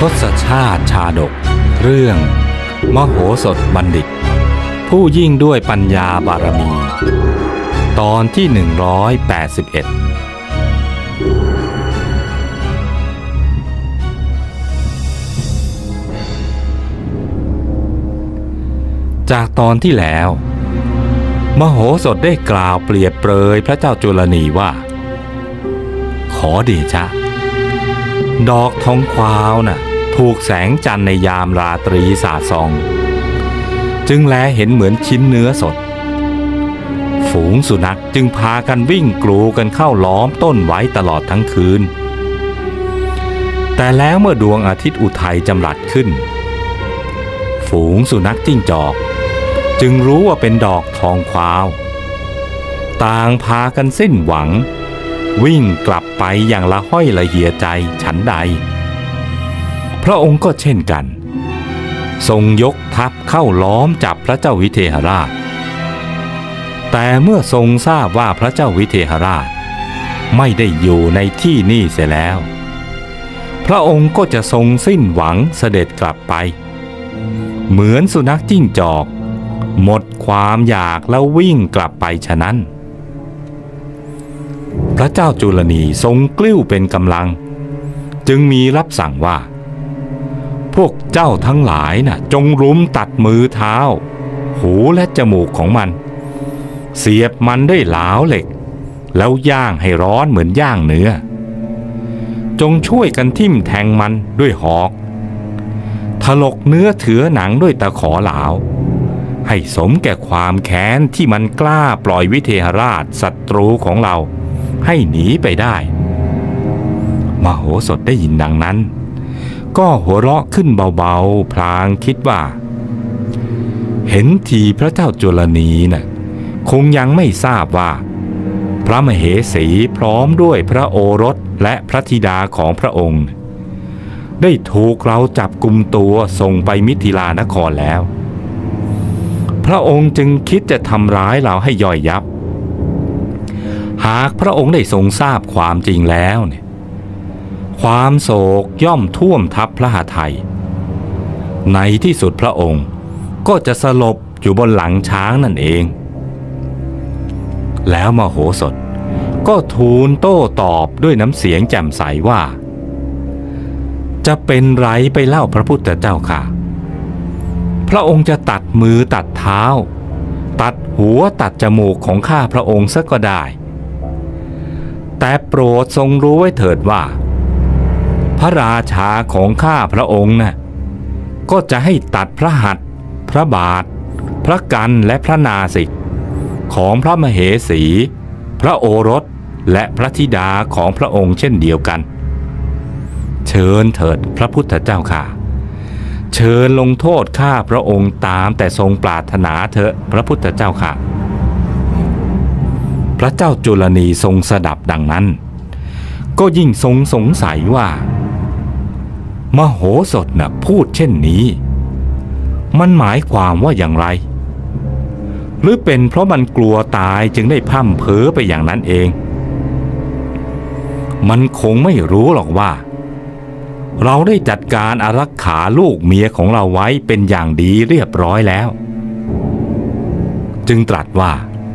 ศชาติชาดกเรื่องมโหสถบัณฑิตผู้ยิ่งด้วยปัญญาบารมีตอนที่181จากตอนที่แล้วมโหสถได้กล่าวเปรียบเปรยพระเจ้าจุลนีว่าขอเดชะดอกทองควาวน่ะถูกแสงจันทร์ในยามราตรีสาดส่องจึงแลเห็นเหมือนชิ้นเนื้อสดฝูงสุนัขจึงพากันวิ่งกรูกันเข้าล้อมต้นไว้ตลอดทั้งคืนแต่แล้วเมื่อดวงอาทิตย์อุทัยจำรัดขึ้นฝูงสุนัขจิ้งจอกจึงรู้ว่าเป็นดอกทองควาวต่างพากันสิ้นหวังวิ่งกลับไปอย่างละห้อยละเหี่ยใจฉันใดพระองค์ก็เช่นกันทรงยกทัพเข้าล้อมจับพระเจ้าวิเทหราชแต่เมื่อทรงทราบว่าพระเจ้าวิเทหราชไม่ได้อยู่ในที่นี่เสียแล้วพระองค์ก็จะทรงสิ้นหวังเสด็จกลับไปเหมือนสุนัขจิ้งจอกหมดความอยากแล้ววิ่งกลับไปฉะนั้นพระเจ้าจุลนีทรงกลิ้วเป็นกำลังจึงมีรับสั่งว่าพวกเจ้าทั้งหลายน่ะจงรุมตัดมือเท้าหูและจมูกของมันเสียบมันด้วยหลาวเหล็กแล้วย่างให้ร้อนเหมือนย่างเนื้อจงช่วยกันทิ่มแทงมันด้วยหอกถลกเนื้อเถือหนังด้วยตะขอหลาวให้สมแก่ความแค้นที่มันกล้าปล่อยวิเทหราชศัตรูของเราให้หนีไปได้มโหสถได้ยินดังนั้นก็หัวเราะขึ้นเบาๆพลางคิดว่าเห็นทีพระเจ้าจุลนีน่ะคงยังไม่ทราบว่าพระมเหสีพร้อมด้วยพระโอรสและพระธิดาของพระองค์ได้ถูกเราจับกุมตัวส่งไปมิถิลานครแล้วพระองค์จึงคิดจะทำร้ายเราให้ย่อยยับหากพระองค์ได้ทรงทราบความจริงแล้วเนี่ยความโศกย่อมท่วมทับพระหทัยในที่สุดพระองค์ก็จะสลบอยู่บนหลังช้างนั่นเองแล้วมโหสถก็ทูลโต้ตอบด้วยน้ำเสียงแจ่มใสว่าจะเป็นไรไปเล่าพระพุทธเจ้าค่ะพระองค์จะตัดมือตัดเท้าตัดหัวตัดจมูกของข้าพระองค์ซะก็ได้แต่โปรดทรงรู้ไว้เถิดว่าพระราชาของข้าพระองค์น่ะก็จะให้ตัดพระหัตถ์พระบาทพระกันและพระนาสิกของพระมเหสีพระโอรสและพระธิดาของพระองค์เช่นเดียวกันเชิญเถิดพระพุทธเจ้าค่ะเชิญลงโทษข้าพระองค์ตามแต่ทรงปรารถนาเถอะพระพุทธเจ้าค่ะพระเจ้าจุลนีทรงสดับดังนั้นก็ยิ่งทรงสงสัยว่ามโหสถน่ะพูดเช่นนี้มันหมายความว่าอย่างไรหรือเป็นเพราะมันกลัวตายจึงได้พร่ำเพ้อไปอย่างนั้นเองมันคงไม่รู้หรอกว่าเราได้จัดการอารักขาลูกเมียของเราไว้เป็นอย่างดีเรียบร้อยแล้วจึงตรัสว่า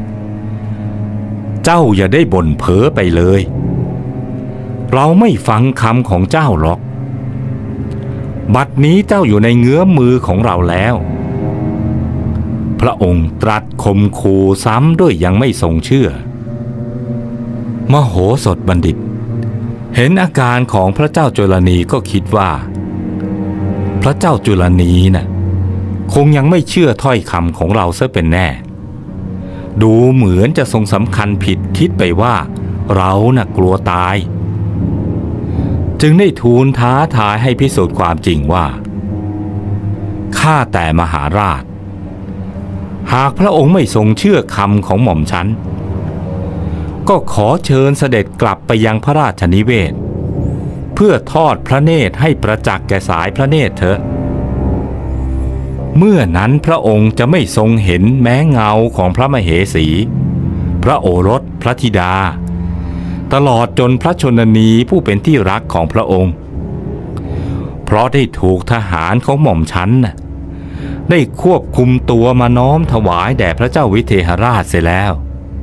เจ้าอย่าได้บ่นเพ้อไปเลยเราไม่ฟังคำของเจ้าหรอกบัดนี้เจ้าอยู่ในเงื้อมมือของเราแล้วพระองค์ตรัสข่มขู่ซ้ำด้วยยังไม่ทรงเชื่อมโหสถบัณฑิตเห็นอาการของพระเจ้าจุลนีก็คิดว่าพระเจ้าจุลนีน่ะคงยังไม่เชื่อถ้อยคำของเราซะเป็นแน่ดูเหมือนจะทรงสำคัญผิดคิดไปว่าเราน่ะกลัวตายจึงได้ทูลท้าทายให้พิสูจน์ความจริงว่าข้าแต่มหาราชหากพระองค์ไม่ทรงเชื่อคำของหม่อมฉันก็ขอเชิญเสด็จกลับไปยังพระราชนิเวศเพื่อทอดพระเนตรให้ประจักษ์แก่สายพระเนตรเถอะเมื่อนั้นพระองค์จะไม่ทรงเห็นแม้เงาของพระมเหสีพระโอรสพระธิดา ตลอดจนพระชนนีผู้เป็นที่รักของพระองค์เพราะได้ถูกทหารของหม่อมฉันน่ะได้ควบคุมตัวมาน้อมถวายแด่พระเจ้าวิเทหราชเสียแล้ว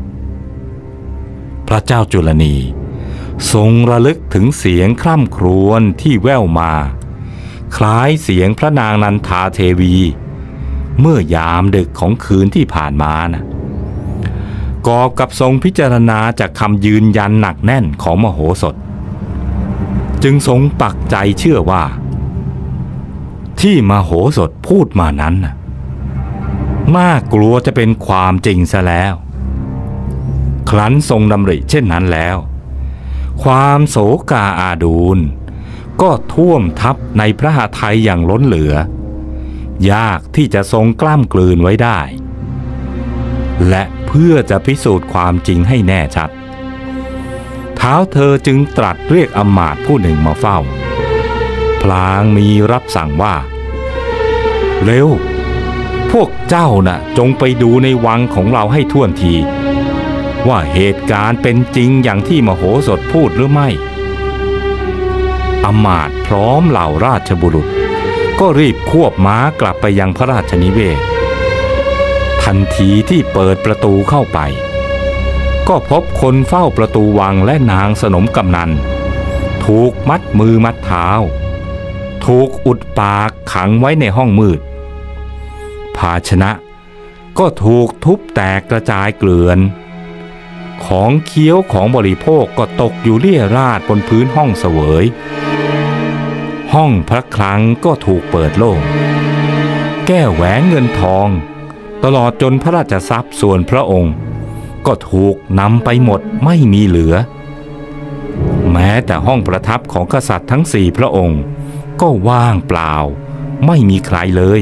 พระเจ้าจุลนีทรงระลึกถึงเสียงคร่ำครวญที่แว่วมาคล้ายเสียงพระนางนันทาเทวีเมื่อยามดึกของคืนที่ผ่านมานะกอบกับทรงพิจารณาจากคำยืนยันหนักแน่นของมโหสถจึงทรงปักใจเชื่อว่าที่มโหสถพูดมานั้นน่ากลัวจะเป็นความจริงซะแล้วครั้นทรงดำริเช่นนั้นแล้วความโศกาอาดูลก็ท่วมทับในพระหฤทัยอย่างล้นเหลือยากที่จะทรงกล้ำกลืนไว้ได้และเพื่อจะพิสูจน์ความจริงให้แน่ชัดท้าวเธอจึงตรัสเรียกอำมาตย์ผู้หนึ่งมาเฝ้าพลางมีรับสั่งว่าเร็วพวกเจ้าน่ะจงไปดูในวังของเราให้ทั่วทีว่าเหตุการณ์เป็นจริงอย่างที่มโหสถพูดหรือไม่อำมาตย์พร้อมเหล่าราชบุรุษก็รีบควบม้ากลับไปยังพระราชนิเวศทันทีที่เปิดประตูเข้าไปก็พบคนเฝ้าประตูวังและนางสนมกำนันถูกมัดมือมัดเท้าถูกอุดปากขังไว้ในห้องมืดภาชนะก็ถูกทุบแตกกระจายเกลื่อนของเคี้ยวของบริโภคก็ตกอยู่เรี่ยราดบนพื้นห้องเสวยห้องพระคลังก็ถูกเปิดโล่งแก้วแหวนเงินทองตลอดจนพระราชทรัพย์ส่วนพระองค์ก็ถูกนำไปหมดไม่มีเหลือแม้แต่ห้องประทับของกษัตริย์ทั้งสี่พระองค์ก็ว่างเปล่าไม่มีใครเลย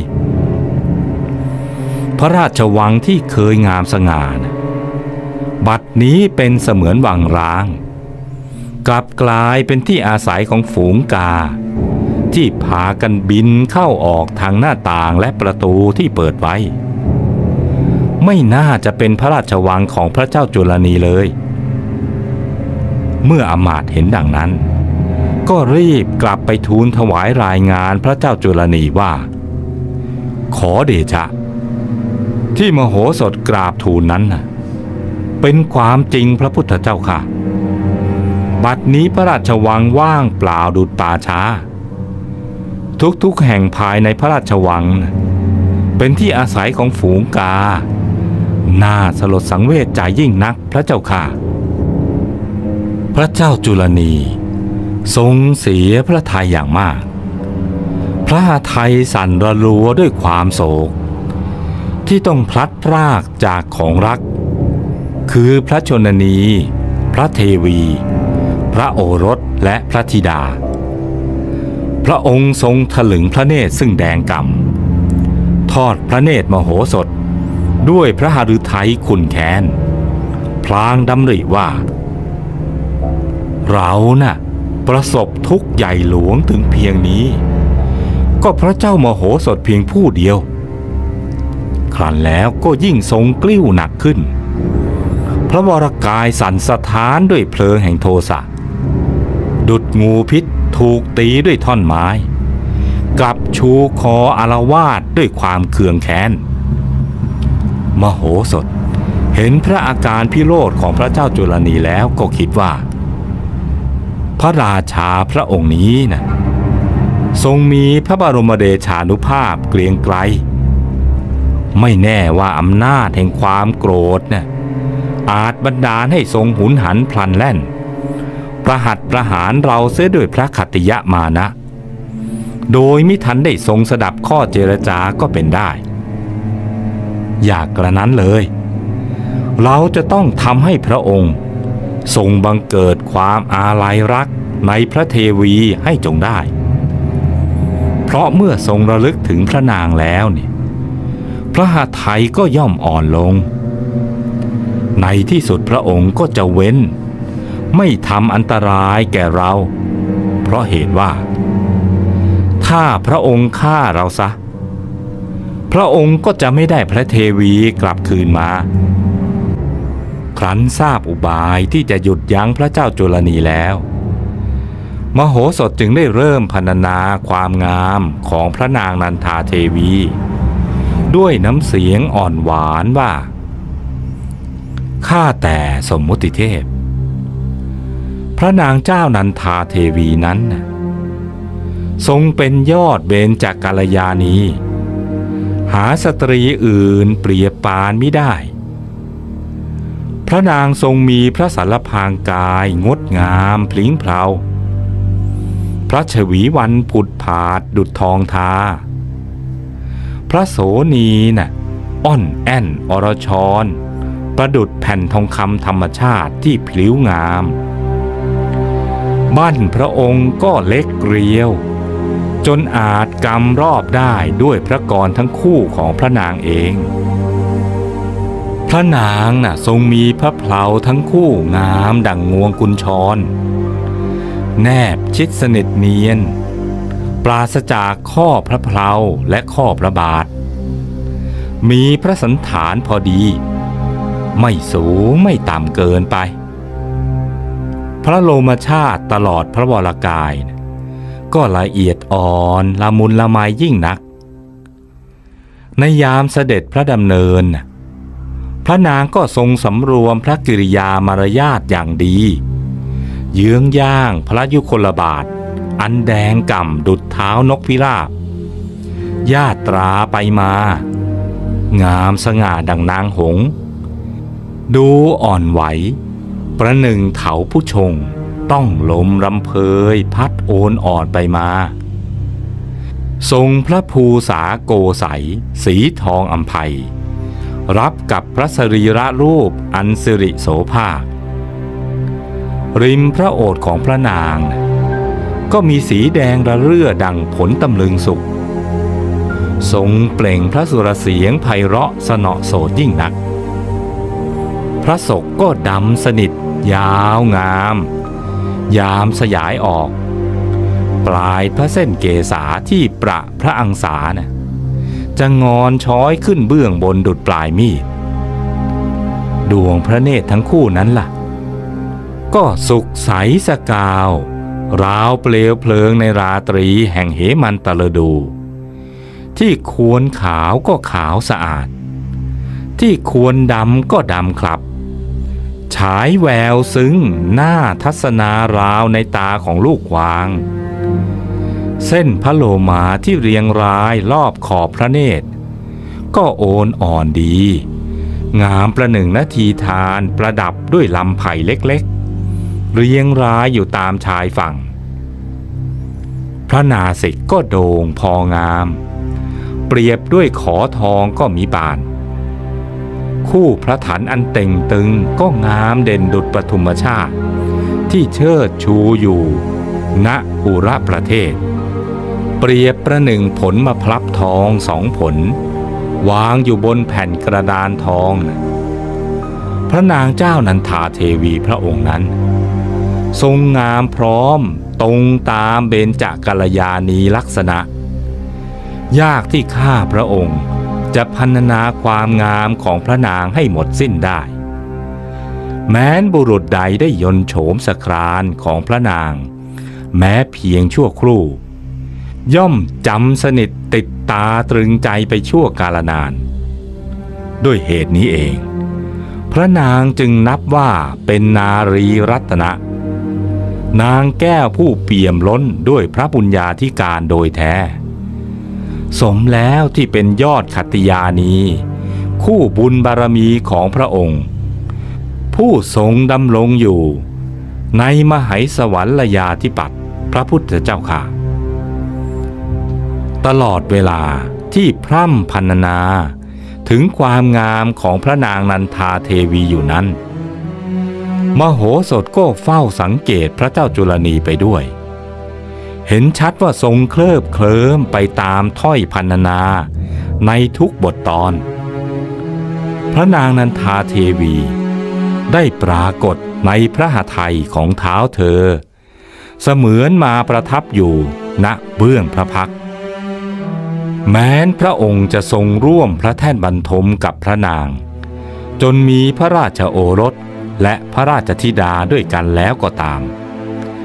พระราชวังที่เคยงามสง่าบัดนี้เป็นเสมือนวังร้างกลับกลายเป็นที่อาศัยของฝูงกาที่พากันบินเข้าออกทางหน้าต่างและประตูที่เปิดไว้ไม่น่าจะเป็นพระราชวังของพระเจ้าจุลนีเลยเมื่ออมาตย์เห็นดังนั้นก็รีบกลับไปทูลถวายรายงานพระเจ้าจุลนีว่าขอเดชะที่มโหสถกราบทูลนั้นเป็นความจริงพระพุทธเจ้าค่ะบัดนี้พระราชวังว่างเปล่าดุจป่าช้าทุกๆแห่งภายในพระราชวังเป็นที่อาศัยของฝูงกาน่าสลดสังเวชใจยิ่งนักพระเจ้าค่ะพระเจ้าจุลนีทรงเสียพระทัยอย่างมากพระหฤทัยสั่นระรัวด้วยความโศกที่ต้องพลัดพรากจากของรักคือพระชนนีพระเทวีพระโอรสและพระธิดาพระองค์ทรงถลึงพระเนตรซึ่งแดงก่ำทอดพระเนตรมโหสถด้วยพระหฤทัยขุ่นแค้นพลางดำริว่าเราน่ะประสบทุกข์ใหญ่หลวงถึงเพียงนี้ก็พระเจ้ามโหสถเพียงผู้เดียวครั้นแล้วก็ยิ่งทรงกลิ้วหนักขึ้นพระวรกายสั่นสะท้านด้วยเพลิงแห่งโทสะดุจงูพิษถูกตีด้วยท่อนไม้กลับชูคออาละวาดด้วยความเคืองแค้นมโหสถเห็นพระอาการพิโรธของพระเจ้าจุลนีแล้วก็คิดว่าพระราชาพระองค์นี้นะทรงมีพระบรมเดชานุภาพเกรียงไกรไม่แน่ว่าอำนาจแห่งความโกรธนะอาจบันดาลให้ทรงหุนหันพลันแล่นประหัตประหารเราเสียด้วยพระขัตติยมานะโดยมิทันได้ทรงสดับข้อเจรจาก็เป็นได้อยากกระนั้นเลยเราจะต้องทำให้พระองค์ทรงบังเกิดความอาลัยรักในพระเทวีให้จงได้เพราะเมื่อทรงระลึกถึงพระนางแล้วเนี่ยพระหฤทัยก็ย่อมอ่อนลงในที่สุดพระองค์ก็จะเว้นไม่ทำอันตรายแก่เราเพราะเหตุว่าถ้าพระองค์ฆ่าเราซะพระองค์ก็จะไม่ได้พระเทวีกลับคืนมาครั้นทราบอุบายที่จะหยุดยั้งพระเจ้าจุลนีแล้วมโหสถจึงได้เริ่มพรรณนาความงามของพระนางนันทาเทวีด้วยน้ำเสียงอ่อนหวานว่าข้าแต่สมมุติเทพพระนางเจ้านันทาเทวีนั้นทรงเป็นยอดเบญจกัลยาณีหาสตรีอื่นเปรียบปานมิได้พระนางทรงมีพระสารพางกายงดงามพลิ้งเพลาพระฉวีวรรณผุดผาดดุจทองทาพระโสนีอ่อนแอนอรชรประดุจแผ่นทองคำธรรมชาติที่พลิ้วงามบั้นพระองค์ก็เล็กเรียวจนอาจกำรอบได้ด้วยพระกรทั้งคู่ของพระนางเองพระนางทรงมีพระเพลาทั้งคู่งามดั่งงวงกุญชรแนบชิดสนิทเนียนปราศจากข้อพระเพลาและข้อพระบาทมีพระสันฐานพอดีไม่สูงไม่ต่ำเกินไปพระโลมชาติตลอดพระวรกายก็ละเอียดอ่อนละมุนละไมยิ่งนักในยามเสด็จพระดำเนินพระนางก็ทรงสำรวมพระกิริยามารยาทอย่างดีเยื้องย่างพระยุคลบาทอันแดงก่ำดุจเท้านกพิราบญาตราไปมางามสง่าดังนางหงส์ดูอ่อนไหวประหนึ่งเถาผู้ชงต้องลมรำเพยพัดโอนอ่อนไปมาทรงพระภูษาโกสัยสีทองอัมไพรับกับพระสรีระรูปอันสิริโสภาคริมพระโอษฐ์ของพระนางก็มีสีแดงระเรื่อดังผลตำลึงสุกทรงเปล่งพระสุรเสียงไพเราะสนอโสดยิ่งนักพระศกก็ดำสนิทยาวงามยามสยายออกปลายพระเส้นเกศาที่ประพระอังสาจะงอนช้อยขึ้นเบื้องบนดุจปลายมีดดวงพระเนตรทั้งคู่นั้นล่ะก็สุกใสสกาวราวเปลวเพลิงในราตรีแห่งเหมันตฤดูที่ควรขาวก็ขาวสะอาดที่ควรดำก็ดำครับฉายแววซึ้งหน้าทัศนาราวในตาของลูกวางเส้นพระโลมาที่เรียงรายรอบขอบพระเนตรก็โอนอ่อนดีงามประหนึ่งนาทีทานประดับด้วยลำไผ่เล็กๆเรียงรายอยู่ตามชายฝั่งพระนาสิกก็โด่งพองามเปรียบด้วยขอทองก็มีบานคู่พระถันอันเต่งตึงก็งามเด่นดุจปฐุมชาติที่เชิดชูอยู่ณอุระประเทศเปรียบประหนึ่งผลมะพร้าวทองสองผลวางอยู่บนแผ่นกระดานทองพระนางเจ้านันทาเทวีพระองค์นั้นทรงงามพร้อมตรงตามเบญจกัลยาณีลักษณะยากที่ข้าพระองค์จะพรรณนาความงามของพระนางให้หมดสิ้นได้แม้นบุรุษใดได้ยนต์โฉมสครานของพระนางแม้เพียงชั่วครู่ย่อมจำสนิทติดตาตรึงใจไปชั่วกาลนานด้วยเหตุนี้เองพระนางจึงนับว่าเป็นนารีรัตนะนางแก้วผู้เปี่ยมล้นด้วยพระบุญญาธิการโดยแท้สมแล้วที่เป็นยอดขัตติยานีคู่บุญบารมีของพระองค์ผู้ทรงดำรงอยู่ในมหัยสวรรยาธิปัตย์พระพุทธเจ้าค่ะตลอดเวลาที่พร่ำพรรณนาถึงความงามของพระนางนันทาเทวีอยู่นั้นมโหสถก็เฝ้าสังเกตพระเจ้าจุลนีไปด้วยเห็นชัดว่าทรงเคลิบเคลิ้มไปตามถ้อยพรรณนาในทุกบทตอนพระนางนันทาเทวีได้ปรากฏในพระหทัยของเท้าเธอเสมือนมาประทับอยู่ณเบื้องพระพักตร์แม้นพระองค์จะทรงร่วมพระแท่นบรรทมกับพระนางจนมีพระราชโอรสและพระราชธิดาด้วยกันแล้วก็ตาม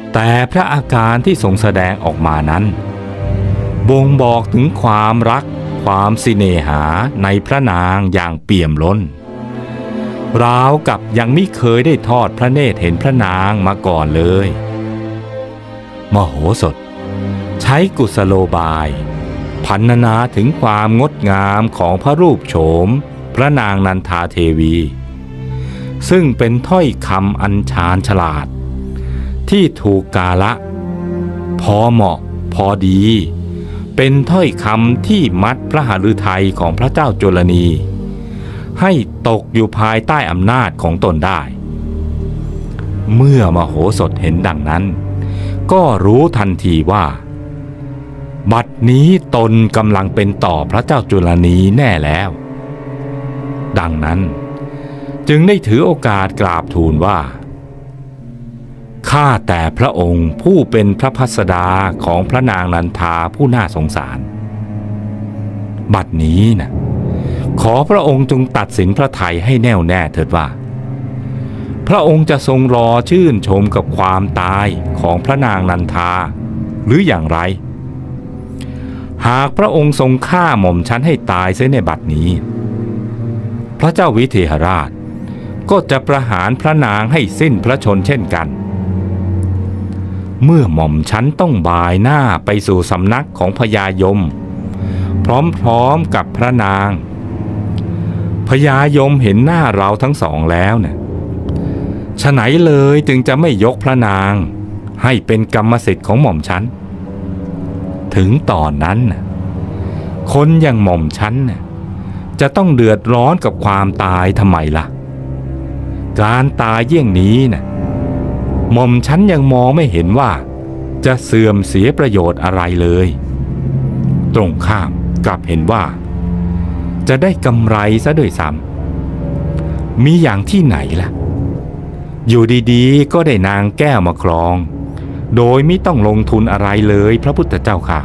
แต่พระอาการที่ทรงแสดงออกมานั้นบ่งบอกถึงความรักความสิเนหาในพระนางอย่างเปี่ยมล้นราวกับยังไม่เคยได้ทอดพระเนตรเห็นพระนางมาก่อนเลยมโหสถใช้กุศโลบายพรรณนาถึงความงดงามของพระรูปโฉมพระนางนันทาเทวีซึ่งเป็นถ้อยคำอันชาญฉลาดที่ถูกกาละพอเหมาะพอดีเป็นถ้อยคำที่มัดพระหฤทัยของพระเจ้าจุลนีให้ตกอยู่ภายใต้อำนาจของตนได้เมื่อมโหสถเห็นดังนั้นก็รู้ทันทีว่าบัดนี้ตนกำลังเป็นต่อพระเจ้าจุลนีแน่แล้วดังนั้นจึงได้ถือโอกาสกราบทูลว่าข้าแต่พระองค์ผู้เป็นพระพัสดาของพระนางนันทาผู้น่าสงสารบัดนี้นะขอพระองค์จงตัดสินพระทัยให้แน่วแน่เถิดว่าพระองค์จะทรงรอชื่นชมกับความตายของพระนางนันทาหรืออย่างไรหากพระองค์ทรงฆ่าหม่อมฉันให้ตายเสียในบัดนี้พระเจ้าวิเทหราชก็จะประหารพระนางให้สิ้นพระชนม์เช่นกันเมื่อหม่อมฉันต้องบ่ายหน้าไปสู่สำนักของพญายมพร้อมๆกับพระนางพญายมเห็นหน้าเราทั้งสองแล้วเนี่ยฉะไหนเลยจึงจะไม่ยกพระนางให้เป็นกรรมสิทธิ์ของหม่อมฉันถึงตอนนั้นคนอย่างหม่อมฉันจะต้องเดือดร้อนกับความตายทำไมล่ะการตายเยี่ยงนี้หม่อมฉันยังมองไม่เห็นว่าจะเสื่อมเสียประโยชน์อะไรเลยตรงข้ามกลับเห็นว่าจะได้กำไรซะด้วยซ้ำมีอย่างที่ไหนล่ะอยู่ดีๆก็ได้นางแก้วมาครองโดยไม่ต้องลงทุนอะไรเลยพระพุทธเจ้าค่ะ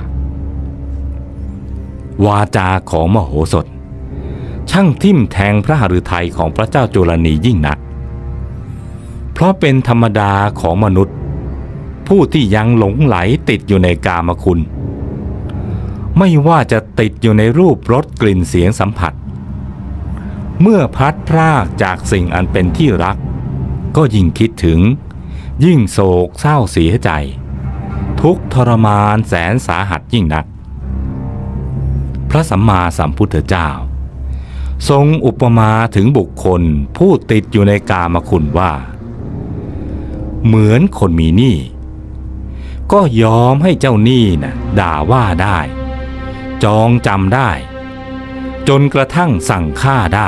วาจาของมโหสถช่างทิ่มแทงพระหฤทัยของพระเจ้าจุลนียิ่งนักเพราะเป็นธรรมดาของมนุษย์ผู้ที่ยังหลงไหลติดอยู่ในกามคุณไม่ว่าจะติดอยู่ในรูปรสกลิ่นเสียงสัมผัสเมื่อพลัดพรากจากสิ่งอันเป็นที่รักก็ยิ่งคิดถึงยิ่งโศกเศร้าเสียใจทุกข์ทรมานแสนสาหัสยิ่งนักพระสัมมาสัมพุทธเจ้าทรงอุปมาถึงบุคคลผู้ติดอยู่ในกามคุณว่าเหมือนคนมีหนี้ก็ยอมให้เจ้าหนี้ด่าว่าได้จองจำได้จนกระทั่งสั่งฆ่าได้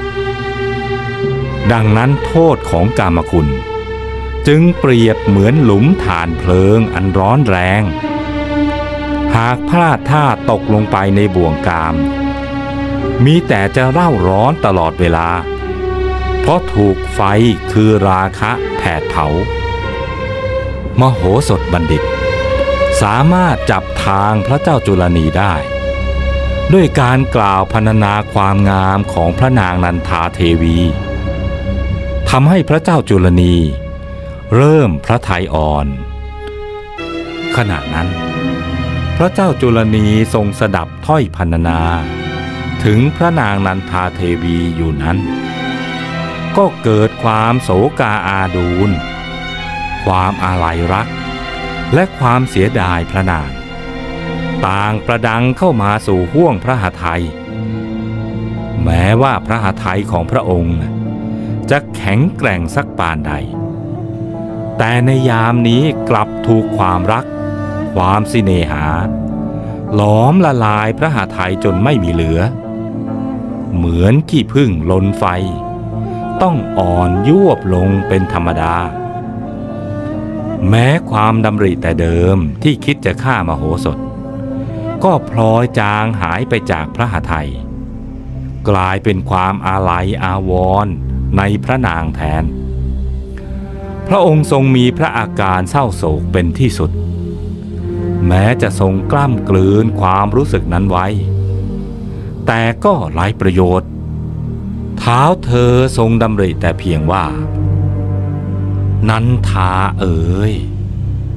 ดังนั้นโทษของกามคุณจึงเปรียบเหมือนหลุมถ่านเพลิงอันร้อนแรงหากพลาดท่าตกลงไปในบ่วงกามมีแต่จะเร่าร้อนตลอดเวลาเพราะถูกไฟคือราคะแผดเผามโหสถบัณฑิตสามารถจับทางพระเจ้าจุลนีได้ด้วยการกล่าวพรรณนาความงามของพระนางนันทาเทวีทำให้พระเจ้าจุลนีเริ่มพระทัยอ่อนขณะนั้นพระเจ้าจุลนีทรงสดับถ้อยพรรณนาถึงพระนางนันทาเทวีอยู่นั้นก็เกิดความโศกาอาดูลความอาลัยรักและความเสียดายพระนางต่างประดังเข้ามาสู่ห้วงพระหทัยแม้ว่าพระหทัยของพระองค์จะแข็งแกร่งสักปานใดแต่ในยามนี้กลับถูกความรักความสิเนหาหลอมละลายพระหทัยจนไม่มีเหลือเหมือนขี้ผึ้งลนไฟต้องอ่อนยวบลงเป็นธรรมดาแม้ความดำริแต่เดิมที่คิดจะฆ่ามโหสถก็พลอยจางหายไปจากพระหทัยกลายเป็นความอาลัยอาวรณ์ในพระนางแทนพระองค์ทรงมีพระอาการเศร้าโศกเป็นที่สุดแม้จะทรงกล้ำกลืนความรู้สึกนั้นไว้แต่ก็ไร้ประโยชน์เท้าเธอทรงดำริแต่เพียงว่านันทาเอ๋ย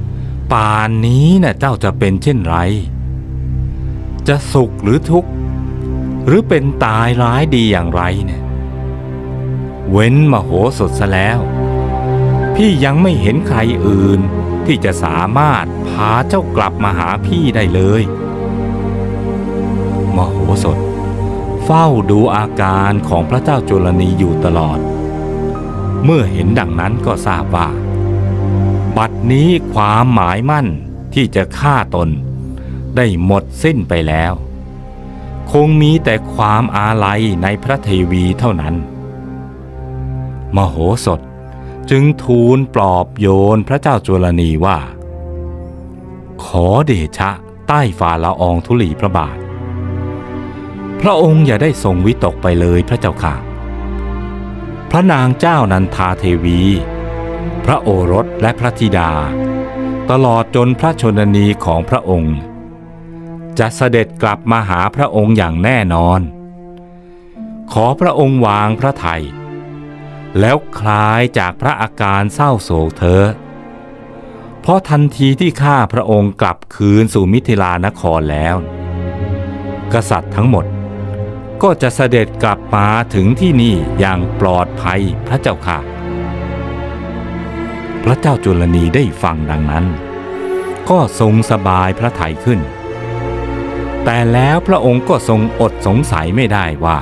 ป่านนี้น่ะเจ้าจะเป็นเช่นไรจะสุขหรือทุกข์หรือเป็นตายร้ายดีอย่างไรเนี่ยเว้นมโหสถซะแล้วพี่ยังไม่เห็นใครอื่นที่จะสามารถพาเจ้ากลับมาหาพี่ได้เลยมโหสถเฝ้าดูอาการของพระเจ้าจุลนีอยู่ตลอดเมื่อเห็นดังนั้นก็ทราบว่าบัดนี้ความหมายมั่นที่จะฆ่าตนได้หมดสิ้นไปแล้วคงมีแต่ความอาลัยในพระเทวีเท่านั้นมโหสถจึงทูลปลอบโยนพระเจ้าจุลนีว่าขอเดชะใต้ฝ่าละอองธุลีพระบาทพระองค์อย่าได้ทรงวิตกไปเลยพระเจ้าค่ะพระนางเจ้านันทาเทวีพระโอรสและพระธิดาตลอดจนพระชนนีของพระองค์จะเสด็จกลับมาหาพระองค์อย่างแน่นอนขอพระองค์วางพระทัยแล้วคลายจากพระอาการเศร้าโศกเถิดเพราะทันทีที่ข้าพระองค์กลับคืนสู่มิถิลานครแล้วกษัตริย์ทั้งหมดก็จะเสด็จกลับมาถึงที่นี่อย่างปลอดภัยพระเจ้าค่ะพระเจ้าจุลนีได้ฟังดังนั้นก็ทรงสบายพระทัยขึ้นแต่แล้วพระองค์ก็ทรงอดสงสัยไม่ได้ว่า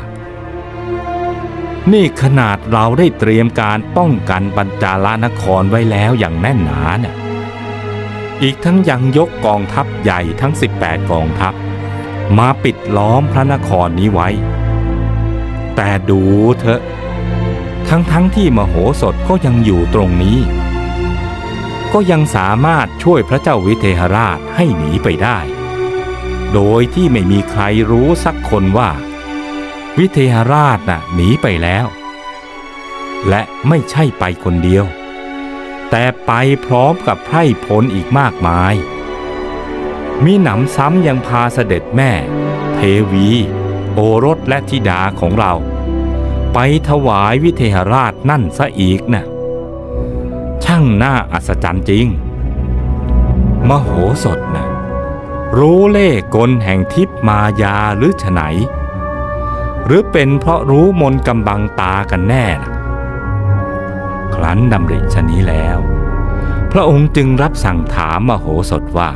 นี่ขนาดเราได้เตรียมการป้องกันปัญจาลนครไว้แล้วอย่างแน่นหนาเนี่ยอีกทั้งยังยกกองทัพใหญ่ทั้ง18กองทัพมาปิดล้อมพระนครนี้ไว้แต่ดูเถอะทั้งที่มโหสถก็ยังอยู่ตรงนี้ก็ยังสามารถช่วยพระเจ้าวิเทหราชให้หนีไปได้โดยที่ไม่มีใครรู้สักคนว่าวิเทหราชน่ะหนีไปแล้วและไม่ใช่ไปคนเดียวแต่ไปพร้อมกับไพร่พลอีกมากมายมีหนำซ้ำยังพาเสด็จแม่เทวีโอรสและธิดาของเราไปถวายวิเทหราชนั่นซะอีกนะช่างน่าอัศจรรย์จริงมโหสถนะรู้เล่ห์กลแห่งทิพมายาหรือไฉนหรือเป็นเพราะรู้มนต์กำบังตากันแน่นะครั้นดำริชะนี้แล้วพระองค์จึงรับสั่งถามมโหสถว่า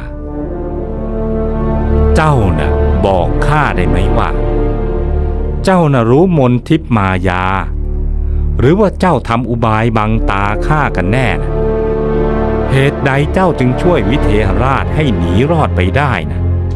เจ้าน่ะบอกข้าได้ไหมว่าเจ้าน่ะรู้มนต์ทิพมายาหรือว่าเจ้าทำอุบายบังตาข้ากันแน่นะเหตุใดเจ้าจึงช่วยวิเทหราชให้หนีรอดไปได้นะ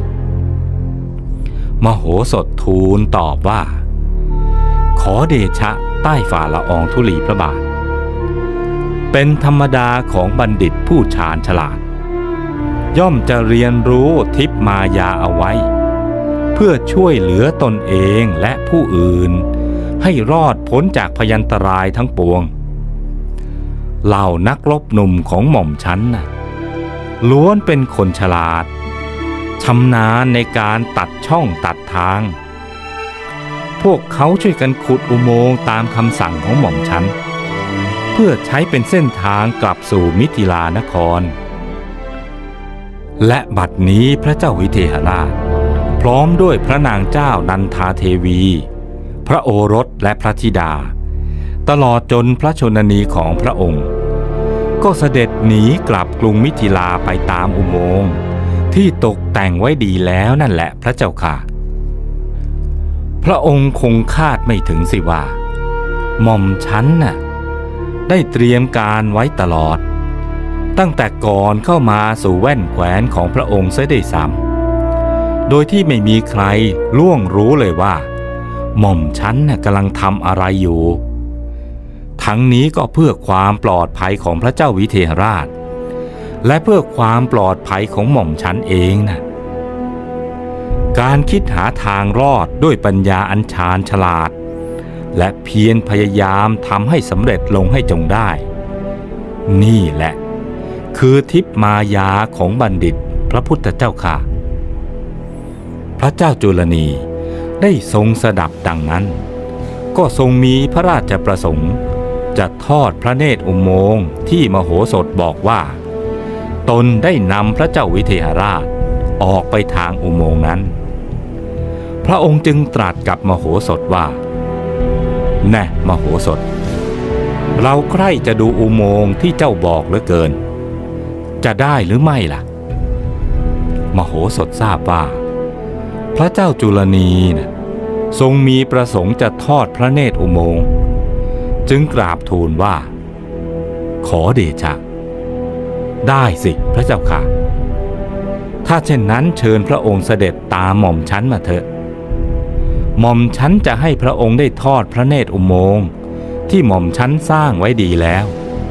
มโหสถทูลตอบว่าขอเดชะใต้ฝ่าละอองธุลีพระบาทเป็นธรรมดาของบัณฑิตผู้ชาญฉลาดย่อมจะเรียนรู้ทิพมายาเอาไว้เพื่อช่วยเหลือตนเองและผู้อื่นให้รอดพ้นจากพยันตรายทั้งปวงเหล่านักรบหนุ่มของหม่อมฉันน่ะล้วนเป็นคนฉลาดชำนาญในการตัดช่องตัดทางพวกเขาช่วยกันขุดอุโมงค์ตามคำสั่งของหม่อมฉันเพื่อใช้เป็นเส้นทางกลับสู่มิถิลานครและบัดนี้พระเจ้าวิเทหราชพร้อมด้วยพระนางเจ้านันทาเทวีพระโอรสและพระธิดาตลอดจนพระชนนีของพระองค์ก็เสด็จหนีกลับกรุงมิถิลาไปตามอุโมงค์ที่ตกแต่งไว้ดีแล้วนั่นแหละพระเจ้าค่ะพระองค์คงคาดไม่ถึงสิว่าหม่อมฉันน่ะได้เตรียมการไว้ตลอดตั้งแต่ก่อนเข้ามาสู่แว่นแขวนของพระองค์เสียด้วยซ้ำโดยที่ไม่มีใครล่วงรู้เลยว่าหม่อมฉันน่ะกำลังทำอะไรอยู่ทั้งนี้ก็เพื่อความปลอดภัยของพระเจ้าวิเทหราชและเพื่อความปลอดภัยของหม่อมฉันเองนะการคิดหาทางรอดด้วยปัญญาอันชาญฉลาดและเพียรพยายามทำให้สำเร็จลงให้จงได้นี่แหละคือทิพมายาของบัณฑิตพระพุทธเจ้าค่ะพระเจ้าจุลนีได้ทรงสดับดังนั้นก็ทรงมีพระราชประสงค์จะทอดพระเนตรอุโมงค์ที่มโหสถบอกว่าตนได้นำพระเจ้าวิเทหราชออกไปทางอุโมงค์นั้นพระองค์จึงตรัสกับมโหสถว่าแน่มโหสถเราใคร่จะดูอุโมงค์ที่เจ้าบอกเหลือเกินจะได้หรือไม่ล่ะมโหสถทราบว่าพระเจ้าจุลนีนะทรงมีประสงค์จะทอดพระเนตรอุโมงค์จึงกราบทูลว่าขอเดชะได้สิพระเจ้าค่ะถ้าเช่นนั้นเชิญพระองค์เสด็จตามหม่อมชั้นมาเถอะหม่อมชั้นจะให้พระองค์ได้ทอดพระเนตรอุโมงค์ที่หม่อมชั้นสร้างไว้ดีแล้ว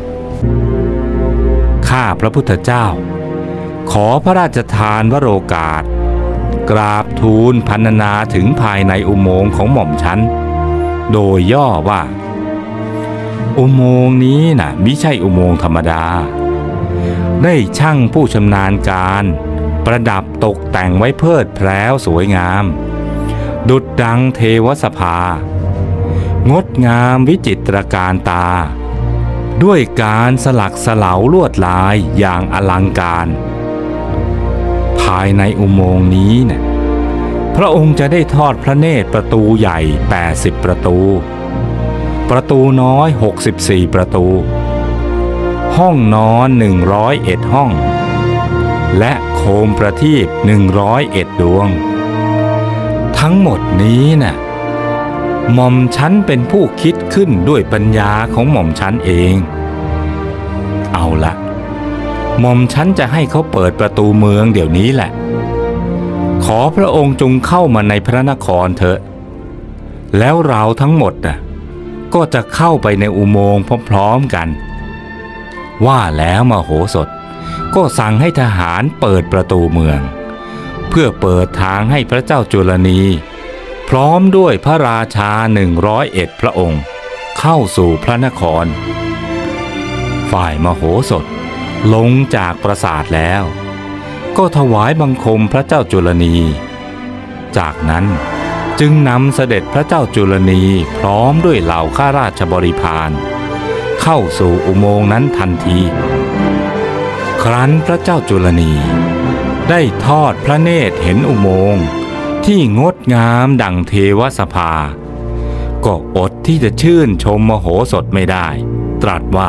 ข้าพระพุทธเจ้าขอพระราชทานวโรกาสกราบทูลพรรณนาถึงภายในอุโมงค์ของหม่อมชั้นโดยย่อว่าอุโมงค์นี้น่ะมิใช่อุโมงค์ธรรมดาได้ช่างผู้ชำนาญการประดับตกแต่งไว้เพลิดเพลินสวยงามดุจดังเทวสภางดงามวิจิตรการตาด้วยการสลักสลาวลวดลายอย่างอลังการภายในอุโมงค์นี้เนี่ยพระองค์จะได้ทอดพระเนตรประตูใหญ่80ประตูประตูน้อย64ประตูห้องนอน101ห้องและโคมประทีป101ดวงทั้งหมดนี้น่ะหม่อมชั้นเป็นผู้คิดขึ้นด้วยปัญญาของหม่อมชั้นเองเอาละหม่อมชั้นจะให้เขาเปิดประตูเมืองเดี๋ยวนี้แหละขอพระองค์จงเข้ามาในพระนครเถอะแล้วเราทั้งหมดน่ะก็จะเข้าไปในอุโมงค์พร้อมๆกันว่าแล้วมโหสถก็สั่งให้ทหารเปิดประตูเมืองเพื่อเปิดทางให้พระเจ้าจุลนีพร้อมด้วยพระราชา101พระองค์เข้าสู่พระนครฝ่ายมโหสถลงจากปราสาทแล้วก็ถวายบังคมพระเจ้าจุลนีจากนั้นจึงนำเสด็จพระเจ้าจุลนีพร้อมด้วยเหล่าข้าราชบริพารเข้าสู่อุโมงค์นั้นทันทีครั้นพระเจ้าจุลนีได้ทอดพระเนตรเห็นอุโมงค์ที่งดงามดั่งเทวสภาก็อดที่จะชื่นชมมโหสถไม่ได้ตรัสว่า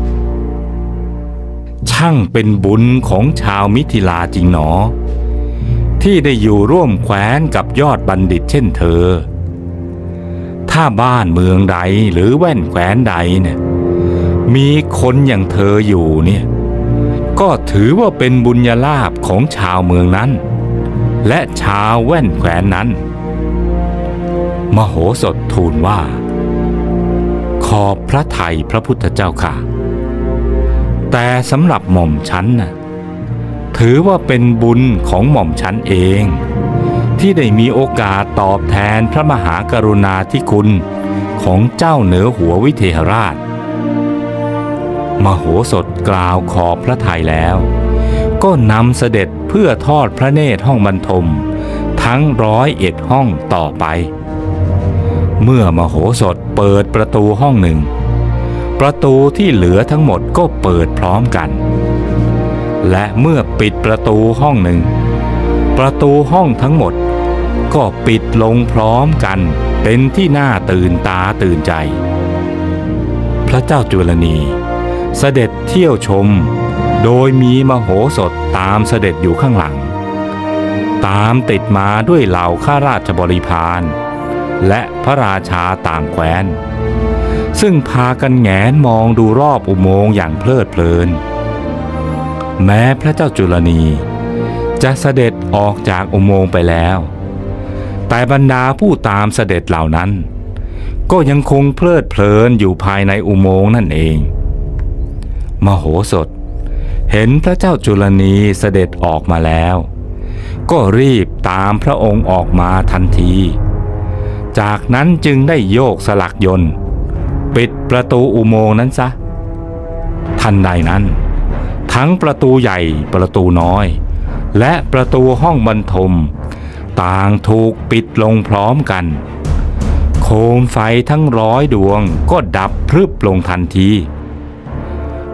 ช่างเป็นบุญของชาวมิถิลาจริงหนอที่ได้อยู่ร่วมแคว้นกับยอดบัณฑิตเช่นเธอถ้าบ้านเมืองใดหรือแว่นแคว้นใดเนี่ยมีคนอย่างเธออยู่เนี่ยก็ถือว่าเป็นบุญญาลาภของชาวเมืองนั้นและชาวแว่นแคว้นนั้นมโหสถทูลว่าขอบพระทัยพระพุทธเจ้าค่ะแต่สำหรับหม่อมชั้นน่ะถือว่าเป็นบุญของหม่อมชั้นเองที่ได้มีโอกาสตอบแทนพระมหากรุณาธิคุณของเจ้าเหนือหัววิเทหราชมโหสถกล่าวขอบพระทัยแล้วก็นำเสด็จเพื่อทอดพระเนตรห้องบรรทมทั้ง101ห้องต่อไปเมื่อมโหสถเปิดประตูห้องหนึ่งประตูที่เหลือทั้งหมดก็เปิดพร้อมกันและเมื่อปิดประตูห้องหนึ่งประตูห้องทั้งหมดก็ปิดลงพร้อมกันเป็นที่น่าตื่นตาตื่นใจพระเจ้าจุลนีเสด็จเที่ยวชมโดยมีมโหสถตามเสด็จอยู่ข้างหลังตามติดมาด้วยเหล่าข้าราชบริพารและพระราชาต่างแคว้นซึ่งพากันแงนมองดูรอบอุโมงค์อย่างเพลิดเพลินแม้พระเจ้าจุลนีจะเสด็จออกจากอุโมงค์ไปแล้วแต่บรรดาผู้ตามเสด็จเหล่านั้นก็ยังคงเพลิดเพลินอยู่ภายในอุโมงค์นั่นเองมโหสถเห็นพระเจ้าจุลนีเสด็จออกมาแล้วก็รีบตามพระองค์ออกมาทันทีจากนั้นจึงได้โยกสลักยนต์ปิดประตูอุโมงค์นั้นซะทันใดนั้นทั้งประตูใหญ่ประตูน้อยและประตูห้องบรรทมต่างถูกปิดลงพร้อมกันโคมไฟทั้ง100ดวงก็ดับพรึบลงทันที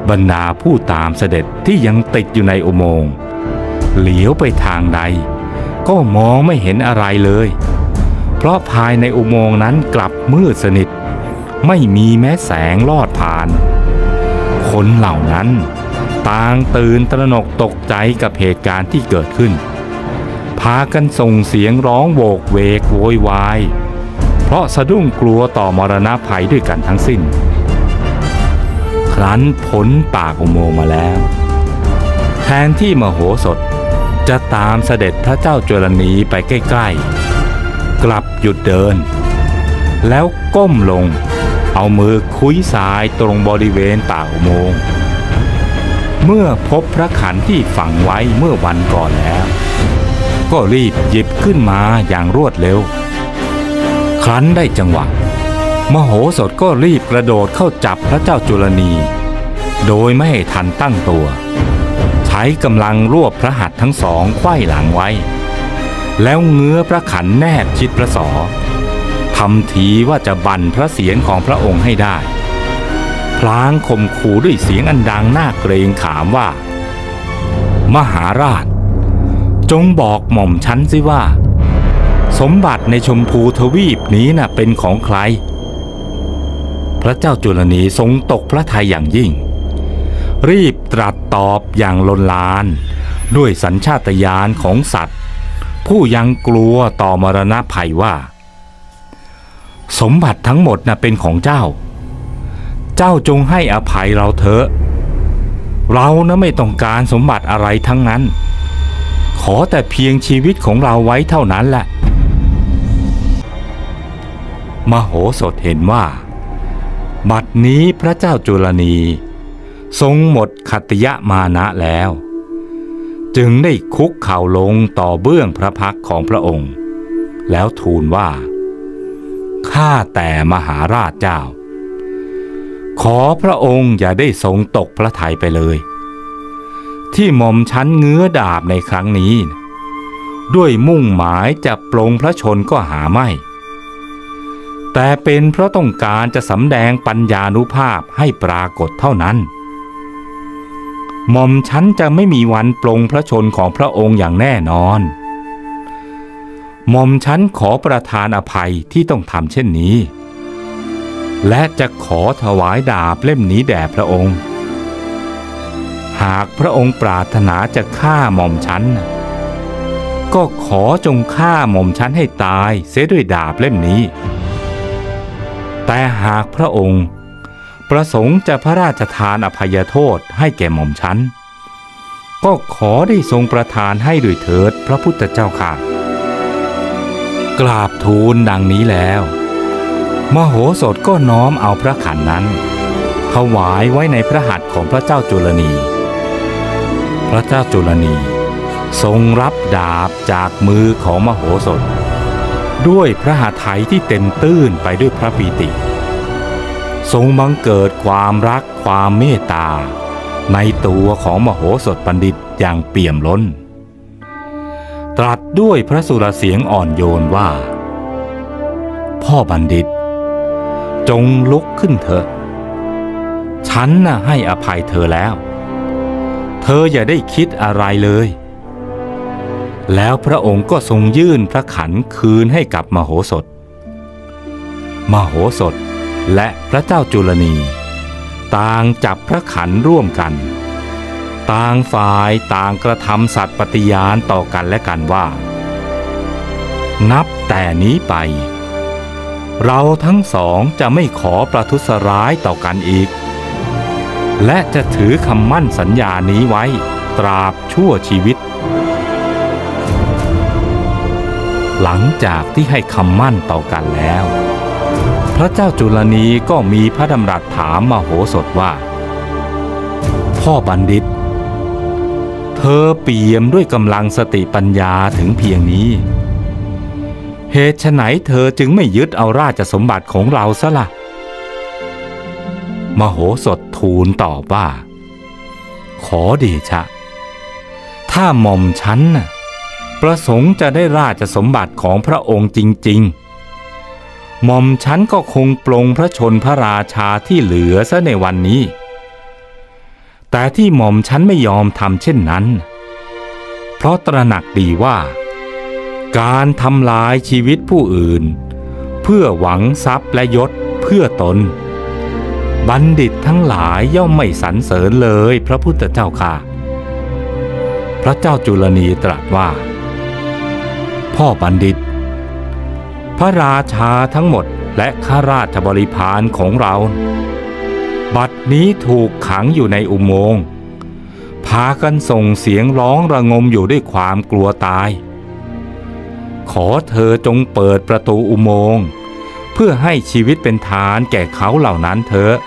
บรรดาผู้ตามเสด็จที่ยังติดอยู่ในอุโมงค์เหลียวไปทางใดก็มองไม่เห็นอะไรเลยเพราะภายในอุโมงค์นั้นกลับมืดสนิทไม่มีแม้แสงลอดผ่านคนเหล่านั้นต่างตื่นตระหนกตกใจกับเหตุการณ์ที่เกิดขึ้นพากันส่งเสียงร้องโวกเวกโวยวายเพราะสะดุ้งกลัวต่อมรณะภัยด้วยกันทั้งสิ้นครั้นพ้นปากอุโมงค์มาแล้วแทนที่มโหสถจะตามเสด็จพระเจ้าจุลนีไปใกล้ๆกลับหยุดเดินแล้วก้มลงเอามือคุ้ยทรายตรงบริเวณปากอุโมงค์เมื่อพบพระขันที่ฝังไว้เมื่อวันก่อนแล้วก็รีบหยิบขึ้นมาอย่างรวดเร็วครั้นได้จังหวะมโหสถก็รีบกระโดดเข้าจับพระเจ้าจุลนีโดยไม่ให้ทันตั้งตัวใช้กำลังรวบพระหัตถ์ทั้งสองไขว้หลังไว้แล้วเงื้อพระขันแนบชิดพระศอกทำทีว่าจะบั่นพระเศียรของพระองค์ให้ได้พลางข่มขู่ด้วยเสียงอันดังน่าเกรงขามว่ามหาราชจงบอกหม่อมฉันสิว่าสมบัติในชมพูทวีปนี้น่ะเป็นของใครพระเจ้าจุลนีทรงตกพระทัยอย่างยิ่งรีบตรัสตอบอย่างลนลานด้วยสัญชาตญาณของสัตว์ผู้ยังกลัวต่อมรณะภัยว่าสมบัติทั้งหมดน่ะเป็นของเจ้าจงให้อภัยเราเถอะเรานะไม่ต้องการสมบัติอะไรทั้งนั้นขอแต่เพียงชีวิตของเราไว้เท่านั้นแหละมโหสถเห็นว่าบัดนี้พระเจ้าจุลนีทรงหมดขัตติยมานะแล้วจึงได้คุกเข่าลงต่อเบื้องพระพักตร์ของพระองค์แล้วทูลว่าข้าแต่มหาราชเจ้าขอพระองค์อย่าได้ทรงตกพระทัยไปเลยที่หม่อมฉันเงื้อดาบในครั้งนี้ด้วยมุ่งหมายจะปลงพระชนก็หาไม่แต่เป็นเพราะต้องการจะสำแดงปัญญานุภาพให้ปรากฏเท่านั้นหม่อมฉันจะไม่มีวันปลงพระชนของพระองค์อย่างแน่นอนหม่อมฉันขอประทานอภัยที่ต้องทำเช่นนี้และจะขอถวายดาบเล่มนี้แด่พระองค์หากพระองค์ปรารถนาจะฆ่าหม่อมฉันก็ขอจงฆ่าหม่อมฉันให้ตายเสียด้วยดาบเล่มนี้แต่หากพระองค์ประสงค์จะพระราชทานอภัยโทษให้แก่หม่อมฉันก็ขอได้ทรงประทานให้ด้วยเถิดพระพุทธเจ้าค่ะกราบทูลดังนี้แล้วมโหสถก็น้อมเอาพระขันนั้นถวายไว้ในพระหัตถ์ของพระเจ้าจุลนีพระเจ้าจุลนีทรงรับดาบจากมือของมโหสถด้วยพระหทัยที่เต็มตื้นไปด้วยพระปีติทรงบังเกิดความรักความเมตตาในตัวของมโหสถบัณฑิตอย่างเปี่ยมล้นตรัสด้วยพระสุรเสียงอ่อนโยนว่าพ่อบัณฑิตจงลุกขึ้นเถอะฉันน่ะให้อภัยเธอแล้วเธออย่าได้คิดอะไรเลยแล้วพระองค์ก็ทรงยื่นพระขันคืนให้กับมโหสถมโหสถและพระเจ้าจุลนีต่างจับพระขันร่วมกันต่างฝ่ายต่างกระทำสัตย์ปฏิญาณต่อกันและกันว่านับแต่นี้ไปเราทั้งสองจะไม่ขอประทุษร้ายต่อกันอีกและจะถือคำมั่นสัญญานี้ไว้ตราบชั่วชีวิตหลังจากที่ให้คำมั่นต่อกันแล้วพระเจ้าจุลนีก็มีพระดำรัสถามมโหสถว่าพ่อบัณฑิตเธอเปี่ยมด้วยกำลังสติปัญญาถึงเพียงนี้เหตุไฉนเธอจึงไม่ยึดเอาราชสมบัติของเราซะล่ะมโหสถทูลตอบว่าขอเดชะถ้าหม่อมฉันประสงค์จะได้ราชสมบัติของพระองค์จริงๆหม่อมฉันก็คงปลงพระชนพระราชาที่เหลือซะในวันนี้แต่ที่หม่อมฉันไม่ยอมทำเช่นนั้นเพราะตระหนักดีว่าการทำลายชีวิตผู้อื่นเพื่อหวังทรัพย์และยศเพื่อตนบัณฑิตทั้งหลายย่อมไม่สรรเสริญเลยพระพุทธเจ้าค่ะพระเจ้าจุลนีตรัสว่าพ่อบัณฑิตพระราชาทั้งหมดและข้าราชบริพารของเราบัดนี้ถูกขังอยู่ในอุโมงค์พากันส่งเสียงร้องระงมอยู่ด้วยความกลัวตายขอเธอจงเปิดประตูอุโมงค์เพื่อให้ชีวิตเป็นทานแก่เขาเหล่านั้นเถอะ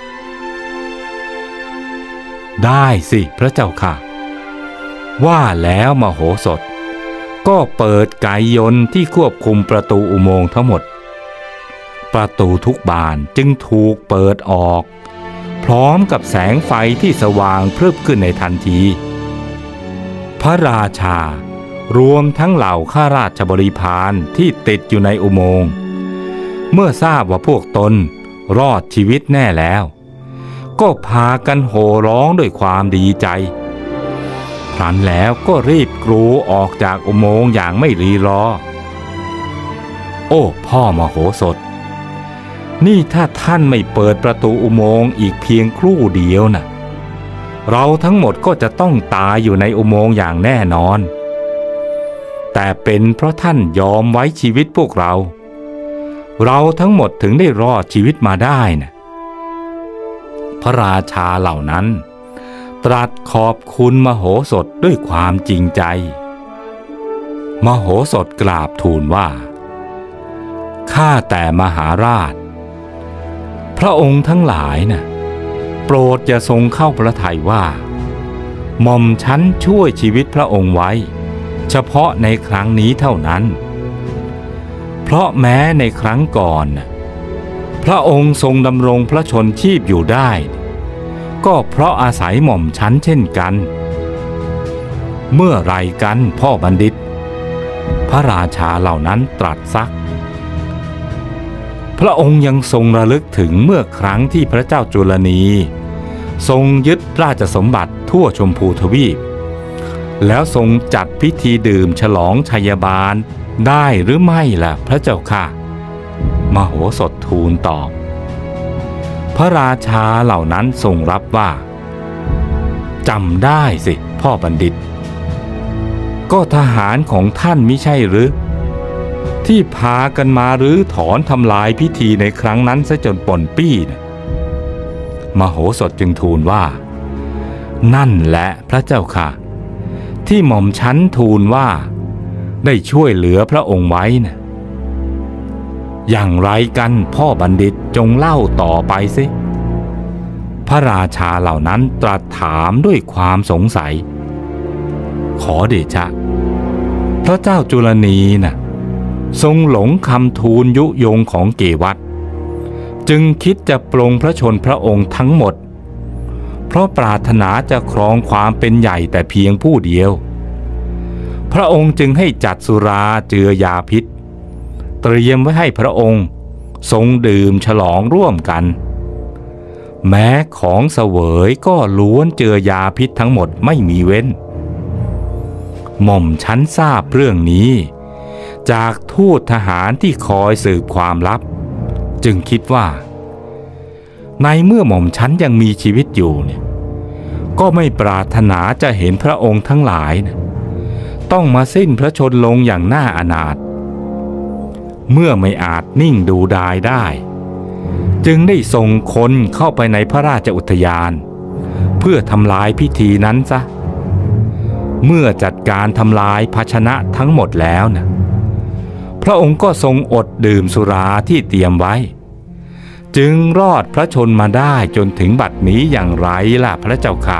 ได้สิพระเจ้าค่ะว่าแล้วมโหสถก็เปิดไกยนต์ที่ควบคุมประตูอุโมงค์ทั้งหมดประตูทุกบานจึงถูกเปิดออกพร้อมกับแสงไฟที่สว่างพรึบขึ้นในทันทีพระราชารวมทั้งเหล่าข้าราชบริพารที่ติดอยู่ในอุโมงค์เมื่อทราบว่าพวกตนรอดชีวิตแน่แล้วก็พากันโห่ร้องด้วยความดีใจครั้นแล้วก็รีบกรูออกจากอุโมงค์อย่างไม่รีรอโอ้พ่อมโหสถนี่ถ้าท่านไม่เปิดประตูอุโมงค์อีกเพียงครู่เดียวน่ะเราทั้งหมดก็จะต้องตายอยู่ในอุโมงค์อย่างแน่นอนแต่เป็นเพราะท่านยอมไว้ชีวิตพวกเราทั้งหมดถึงได้รอดชีวิตมาได้นะพระราชาเหล่านั้นตรัสขอบคุณมโหสถด้วยความจริงใจมโหสถกราบทูลว่าข้าแต่มหาราชพระองค์ทั้งหลายน่ะโปรดอย่าทรงเข้าพระทัยว่าหม่อมฉันช่วยชีวิตพระองค์ไว้เฉพาะในครั้งนี้เท่านั้นเพราะแม้ในครั้งก่อนพระองค์ทรงดำรงพระชนชีพอยู่ได้ก็เพราะอาศัยหม่อมฉันเช่นกันเมื่อไรกันพ่อบัณฑิตพระราชาเหล่านั้นตรัสซักพระองค์ยังทรงระลึกถึงเมื่อครั้งที่พระเจ้าจุลนีทรงยึดราชสมบัติทั่วชมพูทวีปแล้วทรงจัดพิธีดื่มฉลองชัยบาลได้หรือไม่ล่ะพระเจ้าค่ะมโหสถทูลตอบพระราชาเหล่านั้นทรงรับว่าจำได้สิพ่อบัณฑิตก็ทหารของท่านมิใช่หรือที่พากันมารื้อถอนทำลายพิธีในครั้งนั้นซะจนป่นปี้นะมโหสถจึงทูลว่านั่นแหละพระเจ้าค่ะที่หม่อมฉันทูลว่าได้ช่วยเหลือพระองค์ไว้นะอย่างไรกันพ่อบัณฑิตจงเล่าต่อไปสิพระราชาเหล่านั้นตรัสถามด้วยความสงสัยขอเดชะพระเจ้าจุลนีน่ะทรงหลงคำทูลยุยงของเกวัฏจึงคิดจะปลงพระชนพระองค์ทั้งหมดเพราะปรารถนาจะครองความเป็นใหญ่แต่เพียงผู้เดียวพระองค์จึงให้จัดสุราเจือยาพิษเตรียมไว้ให้พระองค์ทรงดื่มฉลองร่วมกันแม้ของเสวยก็ล้วนเจือยาพิษทั้งหมดไม่มีเว้นหม่อมฉันทราบเรื่องนี้จากทูตทหารที่คอยสืบความลับจึงคิดว่าในเมื่อหม่อมฉันยังมีชีวิตอยู่เนี่ยก็ไม่ปรารถนาจะเห็นพระองค์ทั้งหลายนะต้องมาสิ้นพระชนม์ลงอย่างน่าอนาถเมื่อไม่อาจนิ่งดูดายได้จึงได้ส่งคนเข้าไปในพระราชอุทยานเพื่อทำลายพิธีนั้นซะเมื่อจัดการทำลายภาชนะทั้งหมดแล้วนะพระองค์ก็ทรงอดดื่มสุราที่เตรียมไว้จึงรอดพระชนมาได้จนถึงบัดนี้อย่างไรล่ะพระเจ้าค่ะ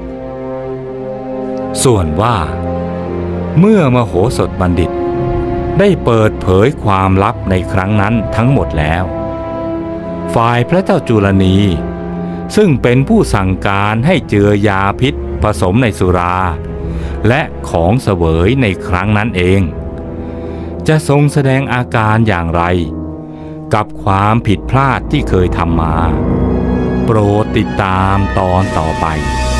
ส่วนว่าเมื่อมโหสถบัณฑิตได้เปิดเผยความลับในครั้งนั้นทั้งหมดแล้วฝ่ายพระเจ้าจุลนีซึ่งเป็นผู้สั่งการให้เจือยาพิษผสมในสุราและของเสวยในครั้งนั้นเองจะทรงแสดงอาการอย่างไรกับความผิดพลาดที่เคยทำมาโปรดติดตามตอนต่อไป